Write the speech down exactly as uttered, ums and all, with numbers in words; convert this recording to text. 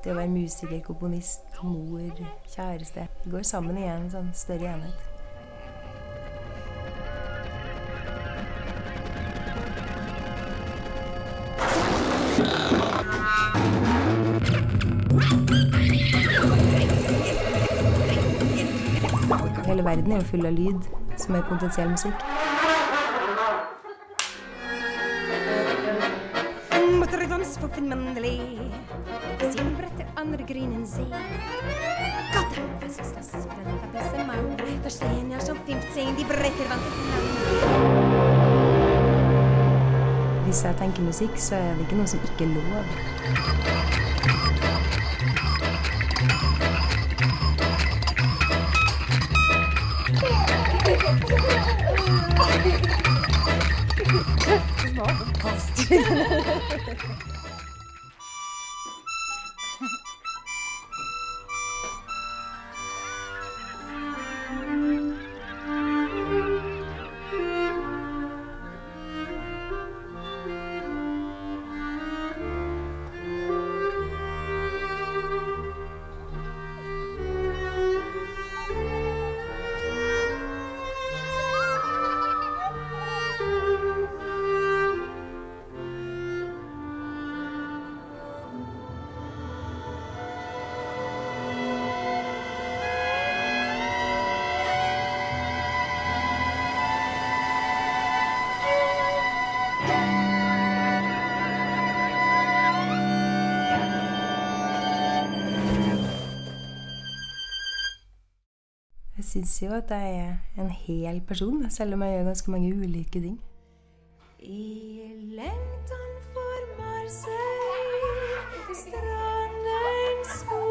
Det å være musiker, komponist, mor, kjæreste. Det går sammen i en sånn større enhet. Hele verden er jo full av lyd, som er potensiell musikk. Hvis jeg tenker musikk, så er det ikke noe som ikke er lov. Jeg synes jo at jeg er en hel person, selv om jeg gjør ganske mange ulike ting. I lengtan for Marseille, strandens